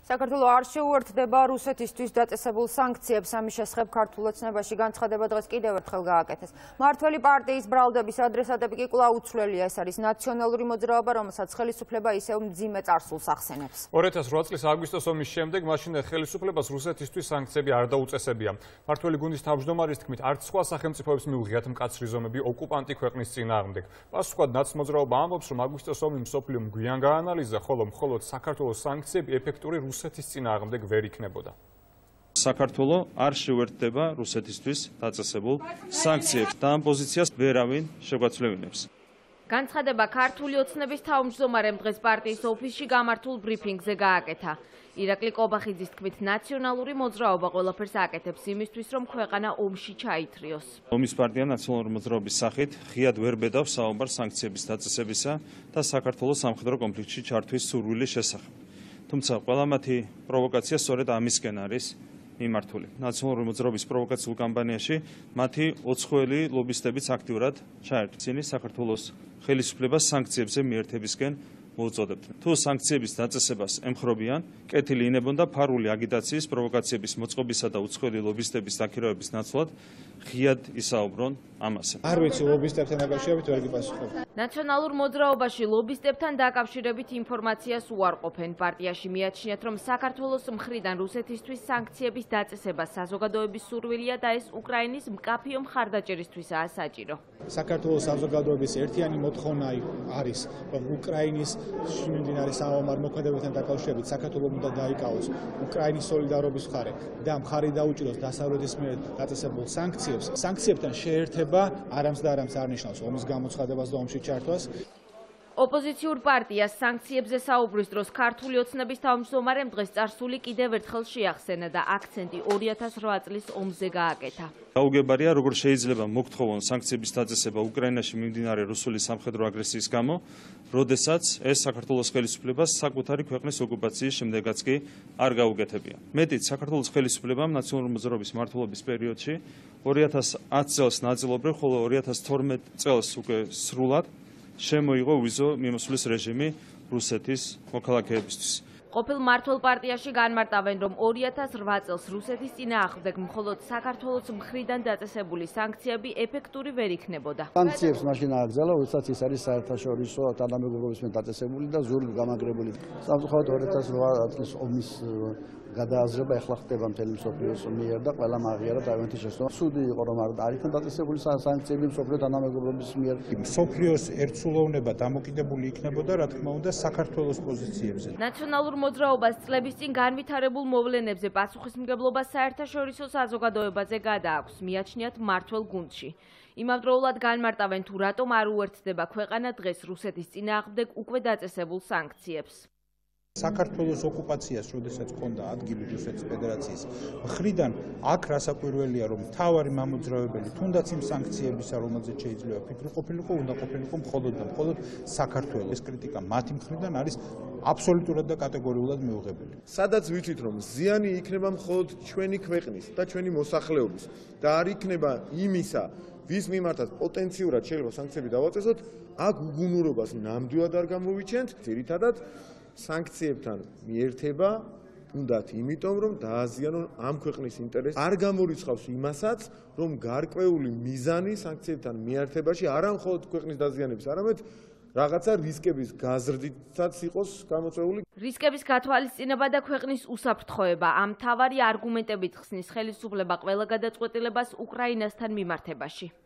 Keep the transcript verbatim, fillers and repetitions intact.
საქართველო არ შეუერთდება რუსეთისთვის დაწესებულ სანქციებს, ამის შესახებ ქართულ ოცნებაში განცხადება დღეს კიდევ ერთხელ გააკეთეს. მართველი პარტიის ბრალდების ადრესატები კი კვლავ უცვლელია. ეს არის ნაციონალური მოძრაობა, რომელსაც ხელისუფლება ისევ მძიმე წარსულს ახსენებს. ორი ათას რვა წლის აგვისტოს ომის შემდეგ მაშინ ხელისუფლებას რუსეთისთვის სანქციები არ დაუწესებია. მართველი გუნდის თავმჯდომარის თქმით, არც სხვა სახელმწიფოებს მიუღიათ მკაცრი ზომები ოკუპანტი ქვეყნის წინააღმდეგ. პასუხად ნაცმოძრაობა ამბობს, რომ აგვისტოს ომი მსოფლიომ გვიან გაანალიზა, ხოლო მხოლოდ საქართველოს სანქციები ეფექტური რუსეთის წინააღმდეგ ვერ იქნებოდა. საქართველო არ შეუერთდება რუსეთისთვის დაწესებულ სანქციებს და ამ პოზიციას ვერავინ შეგვაცვლევინებს. განცხადება ქართული ოცნების თავმჯდომარემ დღეს პარტიის ოფისში გამართულ ბრიფინგზე გააკეთა. ირაკლი კობახიძის თქმით, ნაციონალური მოძრაობა ყველაფერს აკეთებს იმისთვის, რომ ქვეყანა ომში ჩაითრიოს. ომის პარტია ნაციონალური მოძრაობის სახით ღიად ვერ ბედავს საუბარს სანქციების დაწესებისა და საქართველოს სამხედრო კონფლიქტში ჩართვის სურვილის შესახებ. თუმცა ყველა მათი პროვოკაცია სწორედ ამისკენ არის მიმართული. ნაციონალური მოძრაობის პროვოკაციულ კამპანიაში მათი ოცხოელი ლობისტებიც აქტიურად ჩაერთვეს. ისინი საქართველოს ხელისუფლებას სანქციებზე მიერთებისკენ მოუწოდებდნენ. თუ სანქციების დაწესებას ემხრობიან, კეთილი ინებონ და ფარული აგიტაციის, პროვოკაციების მოწყობისა და უცხოელი ლობისტების დაქირავების ნაცვლად ღიად ისაუბრონ ამაზე. არ ვიცი ლობისტებთან დაკავშირებით ვერ გიპასუხებ. ნაციონალურ მოძრაობაში ლობისტებთან დაკავშირებით ინფორმაციას უარყოფენ. პარტიაში მიაჩნიათ, რომ საქართველოს მხრიდან რუსეთისთვის სანქციების დაწესება საზოგადოების სურვილია და ეს უკრაინის მკაფიო მხარდაჭერისთვისაა საჭირო. საქართველოს საზოგადოების ერთიანი მოთხოვნა არის, რომ უკრაინის მიმდინარე საომარ მოქმედებებთან დაკავშირებით საქართველოს უნდა დაიკავოს უკრაინის სოლიდარობის მხარე და მხარი დაუჭიროს დასავლეთის მიერ დაწესებულ სანქციებს. სანქციებთან შეერთება არამს და არამს არ ნიშნავს ომის გამოცხადებას და ომში ჩართვას. ოპოზიციურ პარტიას სანქციებზე საუბრის დროს ქართული ოცნების თავმჯდომარემ დღეს წარსული კიდევ ერთხელ შეახსენა და აქცენტი ორი ათას რვა წლის ომზე გააკეთა. გაუგებარია, როგორ შეიძლება მოგთხოვონ სანქციების დაწესება უკრაინაში მიმდინარე რუსული სამხედრო აგრესიის გამო, როდესაც ეს საქართველოს ხელისუფლებას საკუთარი ქვეყნის ოკუპაციის შემდეგაც კი არ გაუგეთებია. მეტიც, საქართველოს ხელისუფლებამ ნაციონალური მოძრაობის მმართველობის პერიოდში ორი ათას ათ წელს ნაწილობრივ, ხოლო ორი ათას თორმეტ წელს უკვე სრულად შემოიღო ვიზო მიმოსვლის რეჟიმი რუსეთის მოქალაქეებისთვის. ყოფილ მმართველ პარტიაში განმარტავენ, რომ ორი ათას რვა წელს რუსეთის წინააღმდეგ მხოლოდ საქართველოს მხრიდან დაწესებული სანქციები ეფექტური ვერ იქნებოდა. სანქციებს მაშინ ააგზავნა, როდესაც ის არის საერთაშორისო თანამეგობრობის მიერ დაწესებული და ზურგ გამაგრებული. სამწუხაროდ ორი ათას რვა წლის ომის გადააზრება ეხლა ხდება მთელი მსოფლიოს მიერ და ყველამ აღიარა დავით შესწავლა. ცუდი იყო, რომ არ იქნა დაწესებული სანქციები მსოფლიო თანამეგობრობის მიერ. მსოფლიოს ერთსულოვნება დამოკიდებული იქნებოდა, რა თქმა უნდა, საქართველოს პოზიციებზე. ნაციონალურ მოძრაობას წლების წინ განვითარებულ მოვლენებზე პასუხისმგებლობა საერთაშორისო საზოგადოებაზე გადააქვს, მიაჩნიათ მმართველ გუნდში. იმავდროულად განმარტავენ, თუ რატომ არ უერთდება ქვეყანა დღეს რუსეთის წინააღმდეგ უკვე დაწესებულ სანქციებს. საქართველოს ოკუპაციას, როდესაც ჰქონდა ადგილი რუსეთის ფედერაციის მხრიდან, აქ რასაკვირველია, რომ მთავარი მამოძრავებელი თუნდაც იმ სანქციებისა, რომელზეც შეიძლება ფიქრი ყოფილიყო, უნდა ყოფილიყო მხოლოდ და მხოლოდ საქართველოს. ეს კრიტიკა მათი მხრიდან არის აბსოლუტურად და კატეგორიულად მიუღებელი. სადაც ვიცით, რომ ზიანი იქნება მხოლოდ ჩვენი ქვეყნის და ჩვენი მოსახლეობის და არ იქნება იმისა, ვის მიმართაც პოტენციურად შეიძლება სანქციები დავაწესოთ, აქ უგუნურობას ნამდვილად არ გამოვიჩენთ, ძირითადად სანქციებთან მიერთება უნდათ იმიტომ, რომ დააზიანონ ამ ქვეყნის ინტერესს. არ გამორიცხავს იმასაც, რომ გარკვეული მიზანი სანქციებთან მიერთებაში არა მხოლოდ ქვეყნის დაზიანების, არამედ რაღაცა რისკების გაზრდითაც იყოს გამოწვეული. რისკების გათვალისწინება და ქვეყნის უსაფრთხოება ამ მთავარი არგუმენტებით ხსნის ხელისუფლება ყველა გადაწყვეტილებას უკრაინასთან მიმართებაში.